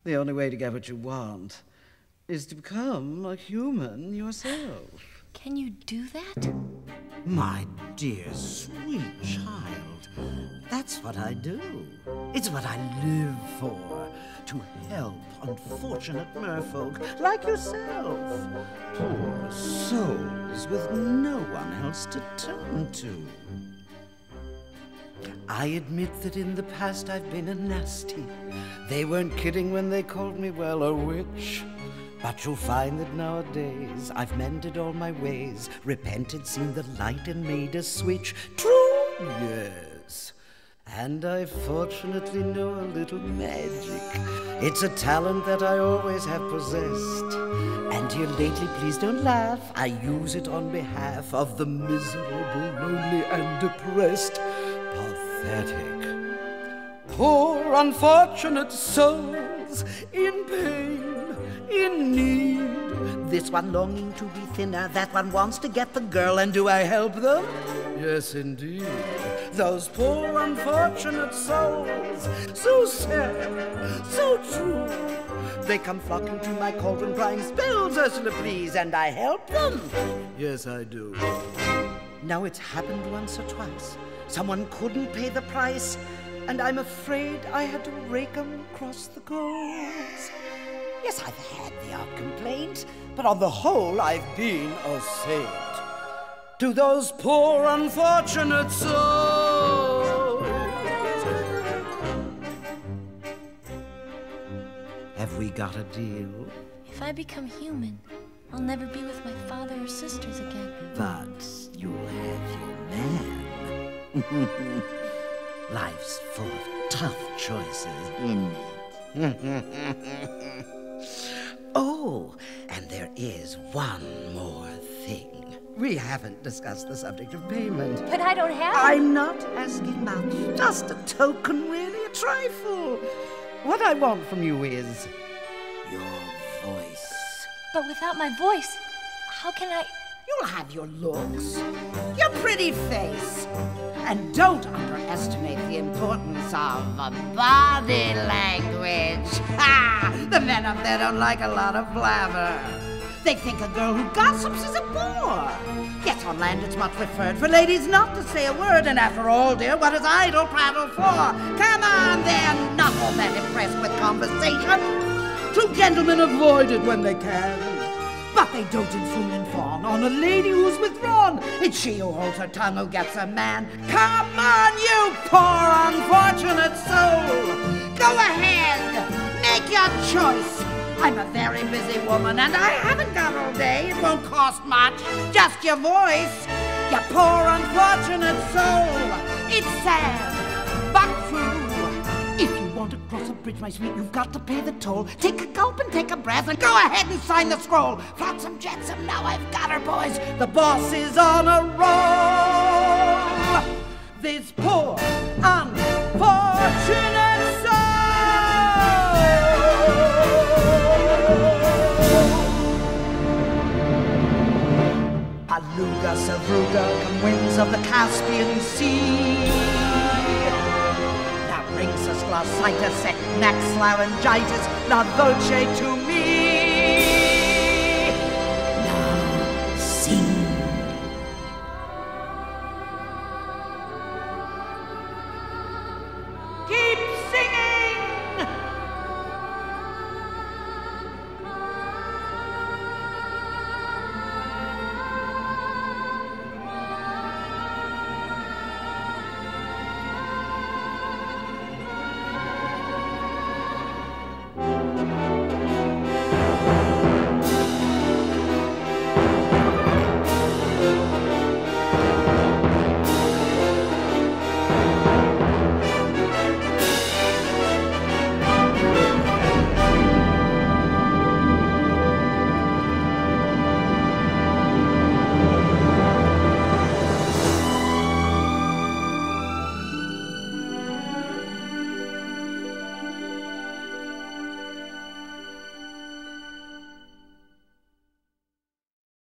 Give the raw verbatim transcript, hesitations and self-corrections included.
The only way to get what you want is to become a human yourself. Can you do that? My dear, sweet child, that's what I do. It's what I live for, to help unfortunate merfolk like yourself. Poor souls with no one else to turn to. I admit that in the past I've been a nasty. They weren't kidding when they called me, well, a witch. But you'll find that nowadays I've mended all my ways, repented, seen the light, and made a switch. True, yes. And I fortunately know a little magic. It's a talent that I always have possessed. And here lately, please don't laugh, I use it on behalf of the miserable, lonely, and depressed. Pathetic. Poor unfortunate souls in pain, in need. This one longing to be thinner, that one wants to get the girl, and do I help them? Yes, indeed. Those poor unfortunate souls, so sad, so true. They come flocking to my cauldron crying, spells, Ursula, please, and I help them. Yes, I do. Now it's happened once or twice. Someone couldn't pay the price, and I'm afraid I had to rake 'em across the coals. Yes, I've had the odd complaint, but on the whole, I've been a saint. To those poor unfortunate souls. Have we got a deal? If I become human, I'll never be with my father or sisters again. But you'll have your man. Life's full of tough choices, isn't it? Oh, and there is one more thing. We haven't discussed the subject of payment. But I don't have I'm not asking much. Just a token, really, a trifle. What I want from you is your voice. But without my voice, how can I... You'll have your looks, your pretty face. And don't underestimate the importance of body language. Ha! The men up there don't like a lot of blabber. They think a girl who gossips is a bore. Yes, on land it's much preferred for ladies not to say a word. And after all, dear, what is idle prattle for? Come on, they're not all that impressed with conversation. True gentlemen avoid it when they can. But they don't infoon and fawn on a lady who's withdrawn. It's she who holds her tongue who gets a man. Come on, you poor unfortunate soul. Go ahead, make your choice. I'm a very busy woman, and I haven't got all day. It won't cost much, just your voice. You poor unfortunate soul. It's sad, but true. If you want to cross a bridge, my sweet, you've got to pay the toll. Take a gulp and take a breath, and go ahead and sign the scroll. Flotsam jetsam, now I've got her, boys. The boss is on a roll. This poor unfortunate soul. Aluga, Savruga, come winds of the Caspian Sea. Now rings us glossitis, sec, nax, laryngitis, not voce to me.